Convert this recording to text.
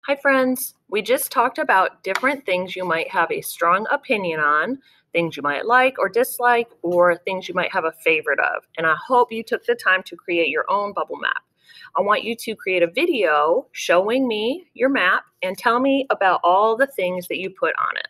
Hi, friends. We just talked about different things you might have a strong opinion on, things you might like or dislike, or things you might have a favorite of. And I hope you took the time to create your own bubble map. I want you to create a video showing me your map and tell me about all the things that you put on it.